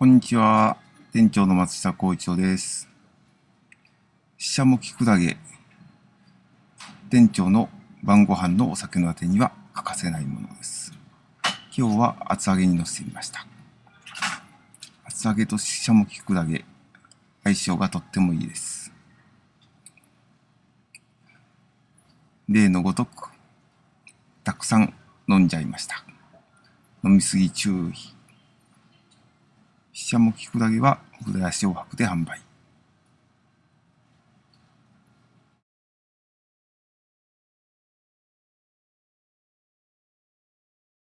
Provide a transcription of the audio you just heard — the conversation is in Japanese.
こんにちは。店長の松下幸一郎です。ししゃもきくらげ。店長の晩ご飯のお酒のあてには欠かせないものです。今日は厚揚げにのせてみました。厚揚げとししゃもきくらげ、相性がとってもいいです。例のごとく、たくさん飲んじゃいました。飲みすぎ注意。ししゃもきくらげは、ふぐらや塩白で販売。